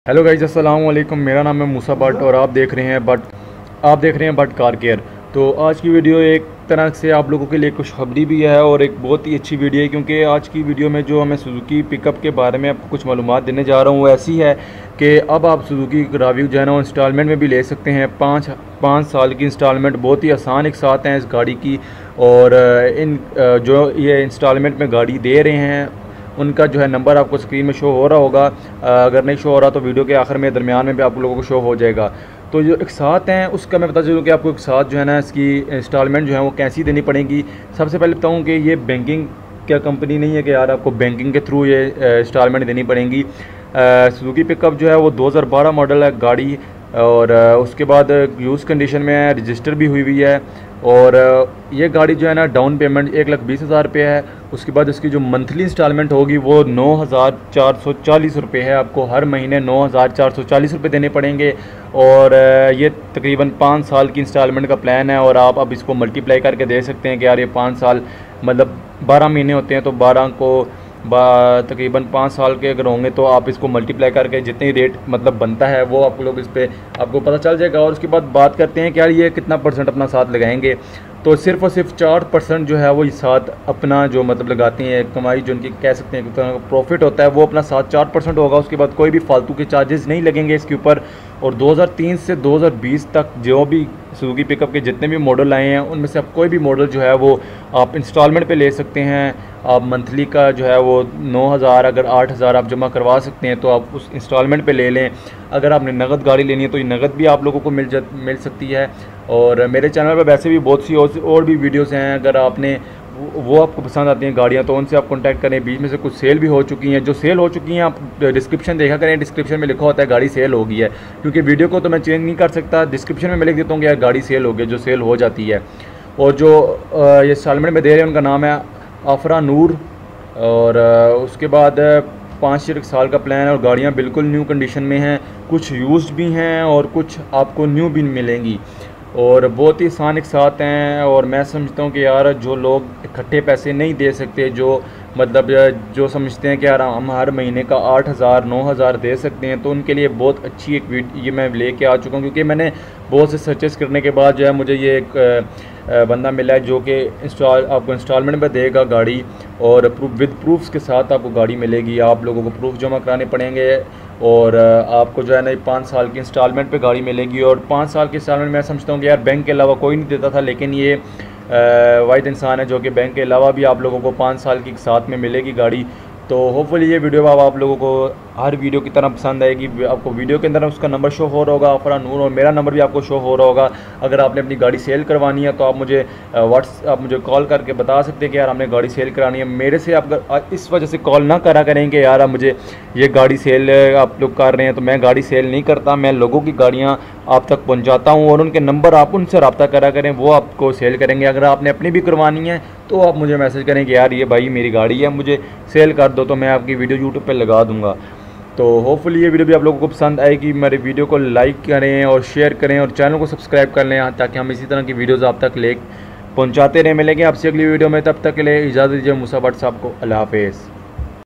Hello guys, अस्सलाम वालेकुम। मेरा नाम है मूसा भट्ट और आप देख रहे हैं भट्ट कार केयर। तो आज की वीडियो एक तरह से आप लोगों के लिए खुशखबरी भी है और एक बहुत ही अच्छी वीडियो है, क्योंकि आज की वीडियो में जो मैं सुजुकी पिकअप के बारे में आपको कुछ मालूमात देने जा रहा हूँ वो ऐसी है कि अब आप सुजुकी रावियो जो है ना इंस्टॉलमेंट में भी ले सकते हैं। पाँच साल की इंस्टॉलमेंट बहुत ही आसान एक साथ हैं इस गाड़ी की। और जो ये इंस्टॉलमेंट में गाड़ी दे रहे हैं उनका जो है नंबर आपको स्क्रीन में शो हो रहा होगा। अगर नहीं शो हो रहा तो वीडियो के आखिर में दरमियान में भी आप लोगों को शो हो जाएगा। तो जो एक साथ हैं उसका मैं बता चलूँ कि आपको एक साथ जो है ना इसकी इंस्टॉलमेंट जो है वो कैसी देनी पड़ेगी। सबसे पहले बताऊँ कि ये बैंकिंग क्या कंपनी नहीं है कि यार आपको बैंकिंग के थ्रू ये इंस्टॉलमेंट देनी पड़ेगी। सुजुकी पिकअप जो है वो 2012 मॉडल है गाड़ी, और उसके बाद यूज़ कंडीशन में रजिस्टर भी हुई है। और ये गाड़ी जो है ना डाउन पेमेंट 1,20,000 रुपये है। उसके बाद इसकी जो मंथली इंस्टॉलमेंट होगी वो 9,440 रुपये है। आपको हर महीने 9,440 रुपये देने पड़ेंगे। और ये तकरीबन 5 साल की इंस्टॉलमेंट का प्लान है। और आप अब इसको मल्टीप्लाई करके दे सकते हैं कि यार ये 5 साल मतलब 12 महीने होते हैं, तो 12 को तकरीबन 5 साल के अगर होंगे तो आप इसको मल्टीप्लाई करके जितनी रेट मतलब बनता है वो आप लोग इस पर आपको पता चल जाएगा। और उसके बाद बात करते हैं कि यार ये कितना परसेंट अपना साथ लगाएंगे। तो सिर्फ और सिर्फ 4% जो है वो इस साथ अपना जो मतलब लगाती हैं कमाई, जो उनकी कह सकते हैं कि प्रॉफिट होता है वो अपना साथ 4% होगा। उसके बाद कोई भी फालतू के चार्जेस नहीं लगेंगे इसके ऊपर। और 2003 से 2020 तक जो भी सुजुकी पिकअप के जितने भी मॉडल आए हैं उनमें से आप कोई भी मॉडल जो है वो आप इंस्टॉलमेंट पे ले सकते हैं। आप मंथली का जो है वो 9,000 अगर 8,000 आप जमा करवा सकते हैं तो आप उस इंस्टॉलमेंट पे ले लें। अगर आपने नगद गाड़ी लेनी है तो ये नगद भी आप लोगों को मिल सकती है। और मेरे चैनल पर वैसे भी बहुत सी और भी वीडियोस हैं, अगर आपने वो आपको पसंद आती हैं गाड़ियाँ तो उनसे आप कांटेक्ट करें। बीच में से कुछ सेल भी हो चुकी हैं, जो सेल हो चुकी हैं आप डिस्क्रिप्शन देखा करें। डिस्क्रिप्शन में लिखा होता है गाड़ी सेल हो गई है, क्योंकि वीडियो को तो मैं चेंज नहीं कर सकता। डिस्क्रिप्शन में मैं लिख देता हूँ कि यार गाड़ी सेल हो गई, जो सेल हो जाती है। और जो ये इंस्टॉलमेंट में दे रहे हैं उनका नाम है आफरा नूर। और उसके बाद 5 साल का प्लान है और गाड़ियाँ बिल्कुल न्यू कंडीशन में हैं, कुछ यूज्ड भी हैं और कुछ आपको न्यू भी मिलेंगी। और बहुत ही आसान एक साथ हैं। और मैं समझता हूँ कि यार जो लोग इकट्ठे पैसे नहीं दे सकते, जो मतलब जो समझते हैं कि यार हम हर महीने का 8,000 9,000 दे सकते हैं, तो उनके लिए बहुत अच्छी एक ये मैं लेके आ चुका हूँ। क्योंकि मैंने बहुत से सर्चेस करने के बाद जो है मुझे ये एक बंदा मिला है जो कि आपको इंस्टॉलमेंट में देगा गाड़ी, और विद प्रूफ्स के साथ आपको गाड़ी मिलेगी। आप लोगों को प्रूफ जमा कराने पड़ेंगे और आपको जो है ना 5 साल की इंस्टॉलमेंट पे गाड़ी मिलेगी। और 5 साल की इंस्टॉलमेंट मैं समझता हूँ कि यार बैंक के अलावा कोई नहीं देता था, लेकिन ये वाहिद इंसान है जो कि बैंक के अलावा भी आप लोगों को 5 साल की साथ में मिलेगी गाड़ी। तो होपफुली ये वीडियो आप लोगों को हर वीडियो की तरह पसंद आएगी। आपको वीडियो के अंदर उसका नंबर शो हो रहा होगा आफरा नूर, और मेरा नंबर भी आपको शो हो रहा होगा। अगर आपने अपनी गाड़ी सेल करवानी है तो आप मुझे कॉल करके बता सकते हैं कि यार हमने गाड़ी सेल करानी है। मेरे से आप इस वजह से कॉल ना करा करेंगे यार आप मुझे ये गाड़ी सेल आप लोग कर रहे हैं, तो मैं गाड़ी सेल नहीं करता। मैं लोगों की गाड़ियाँ आप तक पहुँचाता हूँ और उनके नंबर आप उनसे रब्ता करा करें, वो आपको सेल करेंगे। अगर आपने अपनी भी करवानी है तो आप मुझे मैसेज करें कि यार ये भाई मेरी गाड़ी है, मुझे सेल कर दो, तो मैं आपकी वीडियो यूट्यूब पे लगा दूंगा। तो होपफुली ये वीडियो भी आप लोगों को पसंद आएगी। मेरे वीडियो को लाइक करें और शेयर करें और चैनल को सब्सक्राइब कर लें, ताकि हम इसी तरह की वीडियोज़ आप तक पहुँचाते रहें। मिलेंगे आपसे अगली वीडियो में, तब तक के लिए इजाज़त दीजिए मूसा भट्ट साहब को। अल्लाह हाफिज़।